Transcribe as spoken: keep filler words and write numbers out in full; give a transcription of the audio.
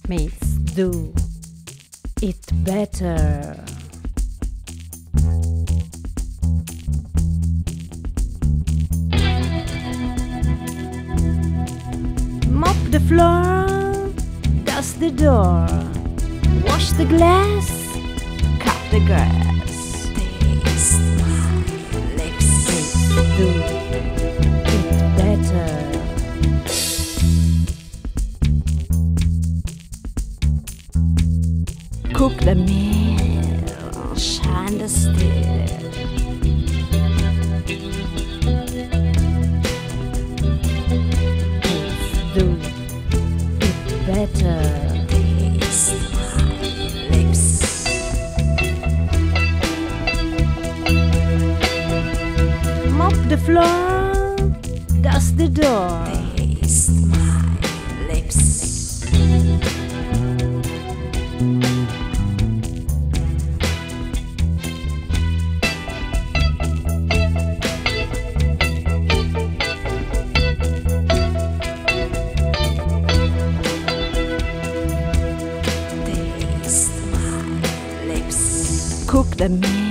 means do it better. Mop the floor, dust the door, wash the glass, cut the grass. Taste my lips. Do it better. Cook the meal, shine the steel. Do it better. Taste my lips. Mop the floor, dust the door. Taste my lips. Cook the meal.